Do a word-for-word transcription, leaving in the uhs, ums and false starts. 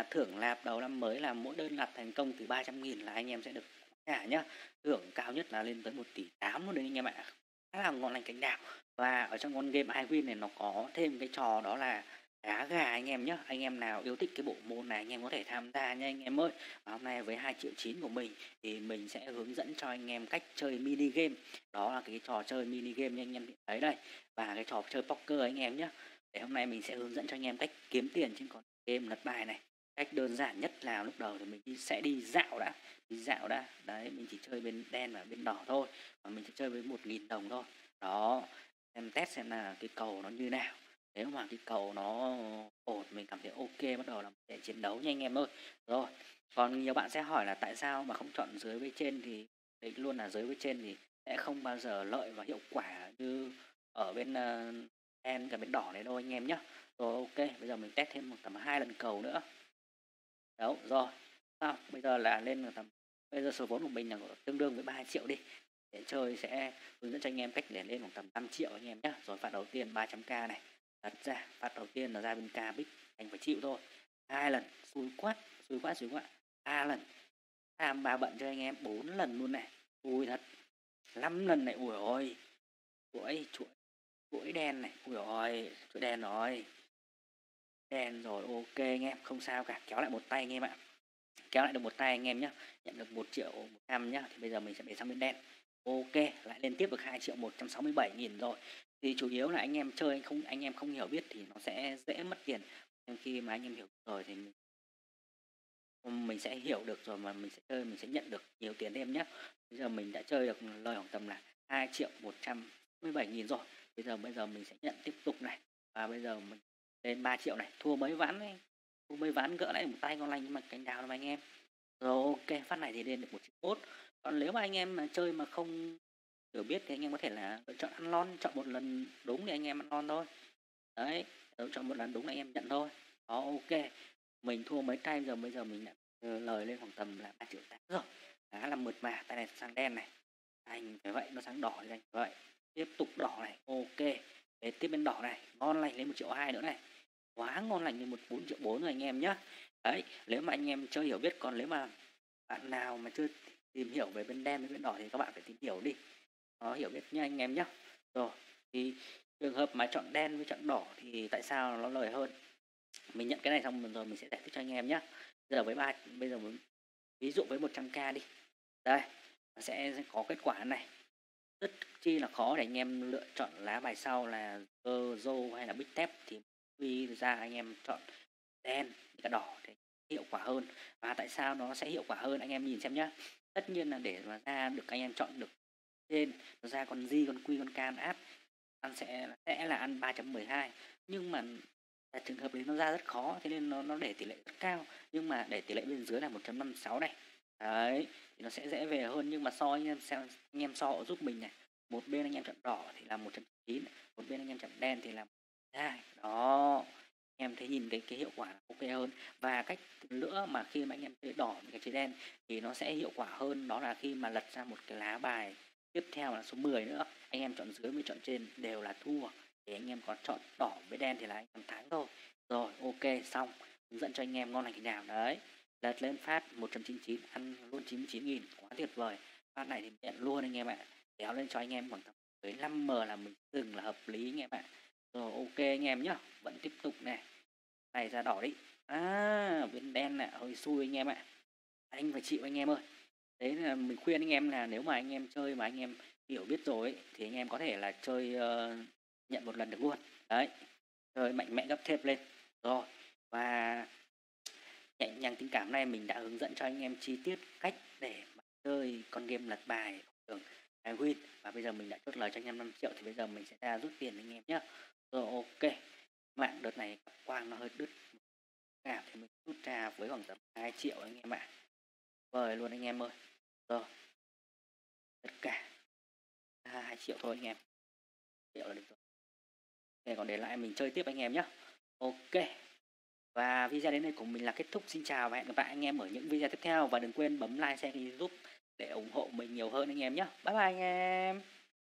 là thưởng nạp đầu năm mới là mỗi đơn nạp thành công từ ba trăm nghìn là anh em sẽ được trả nhá. Thưởng cao nhất là lên tới một tỷ tám luôn đấy anh em ạ. Khá là ngon lành cành đào. Và ở trong con game iWin này nó có thêm cái trò đó là đá gà anh em nhé. Anh em nào yêu thích cái bộ môn này anh em có thể tham gia nha anh em ơi. Và hôm nay với hai triệu chín của mình thì mình sẽ hướng dẫn cho anh em cách chơi mini game. Đó là cái trò chơi mini game như anh em thấy đây. Và cái trò chơi poker anh em nhé. Để hôm nay mình sẽ hướng dẫn cho anh em cách kiếm tiền trên con game lật bài này. Cách đơn giản nhất là lúc đầu thì mình đi, sẽ đi dạo đã. Đi dạo đã. Đấy, mình chỉ chơi bên đen và bên đỏ thôi. Và mình sẽ chơi với một nghìn đồng thôi. Đó, em test xem là cái cầu nó như nào. Nếu mà cái cầu nó ổn, mình cảm thấy ok, bắt đầu là để chiến đấu nha anh em ơi. Rồi, còn nhiều bạn sẽ hỏi là tại sao mà không chọn dưới với trên thì đấy luôn là dưới với trên thì sẽ không bao giờ lợi và hiệu quả như ở bên uh, đen cả bên đỏ này đâu anh em nhé. Rồi ok, bây giờ mình test thêm một tầm hai lần cầu nữa. Đâu, rồi. Sao? Bây giờ là lên tầm bây giờ số vốn của mình là tương đương với ba triệu đi. Để chơi sẽ hướng dẫn cho anh em cách để lên khoảng tầm năm triệu anh em nhé. Rồi phát đầu tiên ba trăm k này. Đặt ra, phát đầu tiên là ra bên k bích, anh phải chịu thôi. Hai lần, xui quát, xui quát, xui quát. Ba lần. Tham ba bận cho anh em bốn lần luôn này. Ui thật. Năm lần này, ui ôi. Chuỗi, chuỗi, chuỗi đen này. Ui ôi, chuỗi đen rồi. Đen rồi, ok anh em, không sao cả. Kéo lại một tay anh em ạ. Kéo lại được một tay anh em nhé. Nhận được một triệu một trăm nhá. Thì bây giờ mình sẽ để sang bên đen. Ok, lại lên tiếp được hai triệu một trăm sáu mươi bảy nghìn rồi. Thì chủ yếu là anh em chơi anh không anh em không hiểu biết thì nó sẽ dễ mất tiền. Nhưng khi mà anh em hiểu rồi thì mình, mình sẽ hiểu được rồi mà mình sẽ chơi mình sẽ nhận được nhiều tiền thêm nhé. Bây giờ mình đã chơi được lời khoảng tầm là hai triệu một trăm sáu mươi bảy nghìn rồi. Bây giờ bây giờ mình sẽ nhận tiếp tục này. Và bây giờ mình lên ba triệu này, thua mấy ván này. Thua mấy ván gỡ lại một tay con lành nhưng mà cánh đào mà anh em. Rồi ok, phát này thì lên được một triệu mốt. Còn nếu mà anh em mà chơi mà không hiểu biết thì anh em có thể là lựa chọn ăn lon, chọn một lần đúng thì anh em ăn lon thôi. Đấy, chọn một lần đúng là anh em nhận thôi. Đó ok. Mình thua mấy tay giờ bây giờ mình đã lời lên khoảng tầm là ba triệu tám rồi. Khá là mượt mà, tay này sang đen này. Anh phải vậy, nó sang đỏ thì anh phải vậy. Tiếp tục đỏ này, ok. Để tiếp bên đỏ này, ngon lành lên một triệu hai nữa này. Quá ngon lành lên một bốn triệu bốn rồi anh em nhá. Đấy, nếu mà anh em chưa hiểu biết, còn nếu mà bạn nào mà chưa tìm hiểu về bên đen với bên đỏ thì các bạn phải tìm hiểu đi. Nó hiểu biết nha anh em nhá. Rồi, thì trường hợp mà chọn đen với chọn đỏ thì tại sao nó lời hơn? Mình nhận cái này xong rồi mình sẽ giải thích cho anh em nhá. Giờ với ba bây giờ ví dụ với một trăm k đi. Đây, nó sẽ có kết quả này. Rất chi là khó để anh em lựa chọn lá bài sau là cơ dâu hay là big tép thì quy ra anh em chọn đen cả đỏ thì hiệu quả hơn. Và tại sao nó sẽ hiệu quả hơn anh em nhìn xem nhá. Tất nhiên là để mà ra được anh em chọn được trên nó ra con di con quy con can át ăn sẽ sẽ là ăn ba chấm mười hai, nhưng mà là trường hợp đấy nó ra rất khó thế nên nó nó để tỷ lệ rất cao, nhưng mà để tỷ lệ bên dưới là một chấm năm mươi sáu này. Đấy thì nó sẽ dễ về hơn, nhưng mà so anh em xem anh em so giúp mình này, một bên anh em chọn đỏ thì là một chấm chín, một bên anh em chọn đen thì là hai. Đó em thấy nhìn cái cái hiệu quả ok hơn. Và cách nữa mà khi mà anh em chơi đỏ với cái chơi đen thì nó sẽ hiệu quả hơn, đó là khi mà lật ra một cái lá bài tiếp theo là số mười nữa, anh em chọn dưới với chọn trên đều là thua, thì anh em có chọn đỏ với đen thì là anh em thắng thôi. Rồi ok, xong hướng dẫn cho anh em ngon lành thế nào. Đấy, lật lên phát một trăm chín mươi chín ăn luôn chín mươi chín nghìn, quá tuyệt vời. Phát này thì nhận luôn anh em ạ. Kéo lên cho anh em khoảng tầm tới năm m là mình dừng là hợp lý anh em ạ. Rồi ok anh em nhá, vẫn tiếp tục này. Này ra đỏ đi. À bên đen nè, hơi xui anh em ạ. Anh phải chịu anh em ơi. Đấy là mình khuyên anh em là nếu mà anh em chơi mà anh em hiểu biết rồi ấy, thì anh em có thể là chơi uh, nhận một lần được luôn. Đấy, chơi mạnh mẽ gấp thép lên. Rồi, và nhẹ nhàng tình cảm này mình đã hướng dẫn cho anh em chi tiết cách để mà chơi con game lật bài thường iWin. Và bây giờ mình đã chốt lời cho anh em năm triệu thì bây giờ mình sẽ ra rút tiền anh em nhé. Rồi ok, mạng đợt này quang nó hơi đứt cả thì mình rút ra với khoảng tầm hai triệu anh em ạ. À. Vời luôn anh em ơi. Rồi, tất cả hai triệu thôi anh em, triệu là được rồi. Ok, còn để lại mình chơi tiếp anh em nhé. Ok, và video đến đây của mình là kết thúc. Xin chào và hẹn gặp lại anh em ở những video tiếp theo, và đừng quên bấm like, share, giúp để ủng hộ mình nhiều hơn anh em nhé. Bye bye anh em.